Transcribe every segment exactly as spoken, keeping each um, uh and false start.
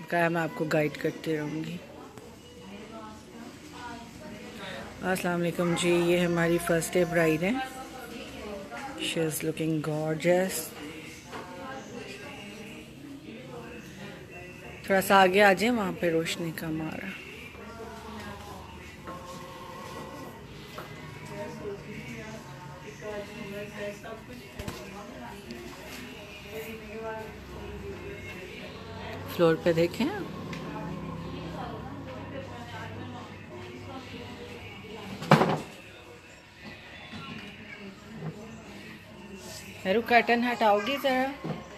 कहा मैं आपको गाइड करती रहूँगी। अस्सलाम वालेकुम जी, ये हमारी फर्स्ट डे ब्राइड है। She is looking gorgeous. थोड़ा सा आगे आ जाए, वहाँ पे रोशनी कम आ रहा। फ्लोर पे देखें, मेरू कर्टन हटाओगी ज़रा।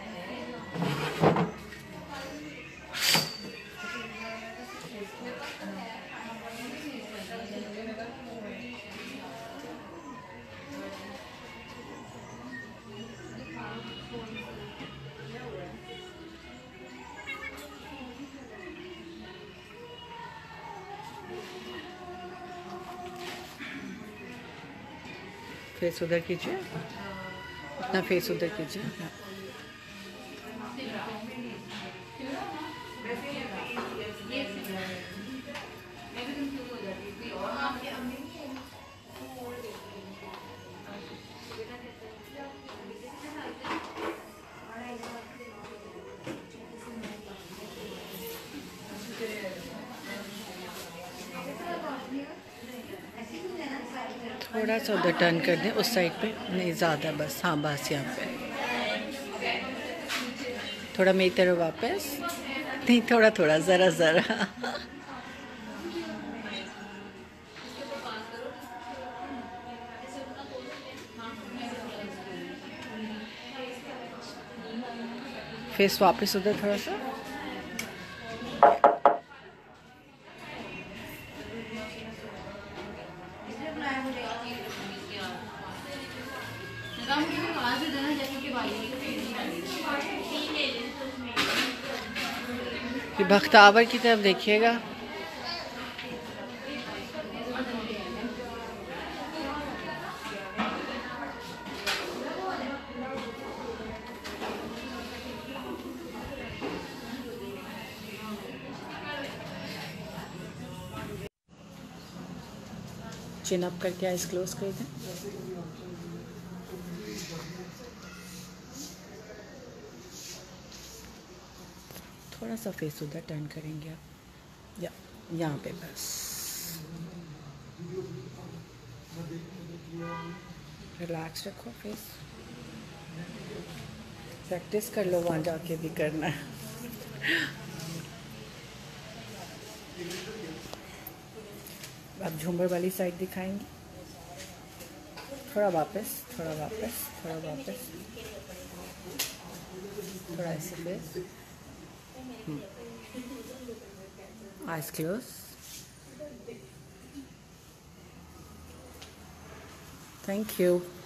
फेस उधर कीजिए, अपना फेस उधर कीजिए। थोड़ा सा उधर टर्न कर दें, उस साइड पे नहीं ज़्यादा, बस हाँ बस यहाँ पे थोड़ा मेरी तरफ वापस, नहीं थोड़ा थोड़ा ज़रा ज़रा। फेस वापस उधर थोड़ा सा। बख्तावर की तरफ देखिएगा। चिन अप करके आइस क्लोज कर दें। थोड़ा सा फेस उधर टर्न करेंगे आप, या यहाँ पे बस रिलैक्स रखो फेस। प्रैक्टिस कर लो, वहाँ जाके भी करना है। अब झूमर वाली साइड दिखाएंगे। थोड़ा वापस, थोड़ा वापस, थोड़ा वापस, थोड़ा ऐसे face. Eyes close. Thank you.